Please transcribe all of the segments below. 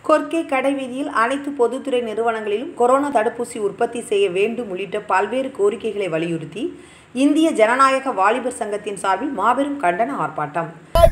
கொர்க்கை கடைவீதியில் அனைத்து பொதுத்துறை நிறுவனங்களிலும் கொரோனா தடுப்பூசி உற்பத்தி செய்ய வேண்டும் உள்ளிட்ட பல்வேறு கோரிக்கைகளை வலியுறுத்தி இந்திய ஜனநாயக வாலிபர் சங்கத்தின் சார்பில் மாபெரும் கண்டன ஆர்ப்பாட்டம்.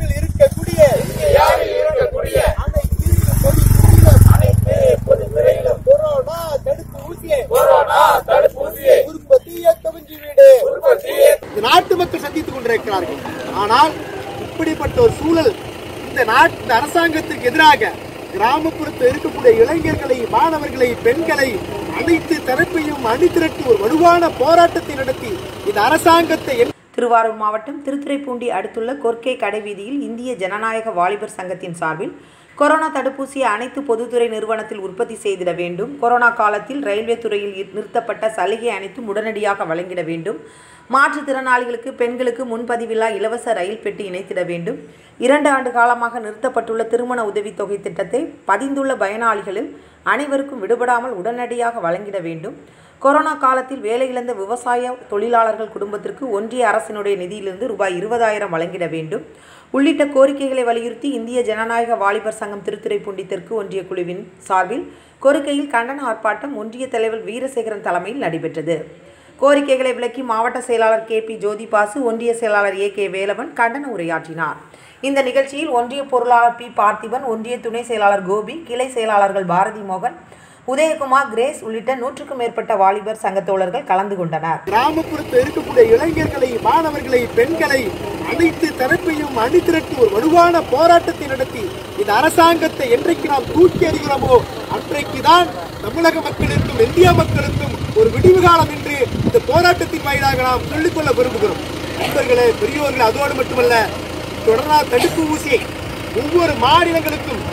நாட்டு மக்கள் சந்தித்துக் கொண்டிருக்கிறார்கள். ஆனால் இப்படிப்பட்ட ஒரு சூழல் இந்த அரசாங்கத்திற்கு எதிராக கிராமப்புறத்தில் இருக்கக்கூடிய இளைஞர்களை, மாணவர்களை, பெண்களை அனைத்து தரப்பையும் அணிதிரட்டி ஒரு வலுவான போராட்டத்தை நடத்தி இந்த அரசாங்கத்தை. திருவாரூர் மாவட்டம் திருத்துறைப்பூண்டி அடுத்துள்ள கொர்க்கை கடைவீதியில் இந்திய ஜனநாயக வாலிபர் சங்கத்தின் சார்பில் கொரோனா தடுப்பூசியை அனைத்து பொதுத்துறை நிறுவனத்தில் உற்பத்தி செய்திட வேண்டும், கொரோனா காலத்தில் ரயில்வே துறையில் நிறுத்தப்பட்ட சலுகை அனைத்தும் உடனடியாக வழங்கிட வேண்டும், மாற்றுத்திறனாளிகளுக்கு பெண்களுக்கு முன்பதிவில்லா இலவச ரயில் பெட்டி இணைத்திட வேண்டும், 2 ஆண்டு காலமாக நிறுத்தப்பட்டுள்ள திருமண உதவித்தொகை திட்டத்தை பதிந்துள்ள பயனாளிகளில் அனைவருக்கும் விடுபடாமல் உடனடியாக வழங்கிட வேண்டும், கொரோனா காலத்தில் வேலை இழந்த விவசாய தொழிலாளர்கள் குடும்பத்திற்கு ஒன்றிய அரசினுடைய நிதியிலிருந்து ரூபாய் 20,000 வழங்கிட வேண்டும் உள்ளிட்ட கோரிக்கைகளை வலியுறுத்தி இந்திய ஜனநாயக வாலிபர் சங்கம் திருத்துறைப்பூண்டி தெற்கு ஒன்றிய குழுவின் சார்பில் கொர்க்கையில் கண்டன ஆர்ப்பாட்டம் ஒன்றிய தலைவர் வீரசேகரன் தலைமையில் நடைபெற்றது. கோரிக்கைகளை விளக்கி மாவட்ட செயலாளர் KP ஜோதிபாசு, ஒன்றிய செயலாளர் AK வேலவன் கண்டன உரையாற்றினார். இந்த நிகழ்ச்சியில் ஒன்றிய பொருளாளர் P பார்த்திபன், ஒன்றிய துணை செயலாளர் கோபி, கிளை செயலாளர்கள் பாரதி மோகன், உதயகுமார், கிரேஸ் உள்ளிட்ட 100க்கும் மேற்பட்ட வாலிபர் சங்க தோழர்கள் கலந்து கொண்டனர். கிராமப்புறத்தில் இருக்கக்கூடிய இளைஞர்களை, மாணவர்களை, பெண்களை அனைத்து தரப்பையும் அணிதிரட்டி ஒரு வலுவான போராட்டத்தை நடத்தி இந்த அரசாங்கத்தை என்றைக்கு நாம் தூக்கி எறிகிறோமோ அன்றைக்குதான் தமிழக மக்களுக்கும் இந்திய மக்களுக்கும் ஒரு விடிவு காலம் என்று இந்த போராட்டத்தின் வாயிலாக நாம் சொல்லிக்கொள்ள விரும்புகிறோம். நண்பர்களே, பெரியோர்கள், அதோடு மட்டுமல்ல, கொரோனா தடுப்பு ஊசியை ஒவ்வொரு மாநிலங்களுக்கும்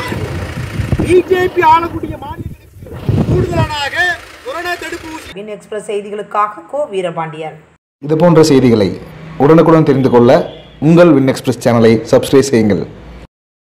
பிஜேபி ஆளக்கூடிய மாநிலங்களுக்கு கூடுதலாக கொரோனா தடுப்பு ஊசி. வின் எக்ஸ்பிரஸ் செய்திகளுக்காக கோ வீரபாண்டியன். இது போன்ற செய்திகளை உடனுக்குடன் தெரிந்து கொள்ள உங்கள் வின் எக்ஸ்பிரஸ் சேனலை சப்ஸ்கிரைப் செய்யுங்கள்.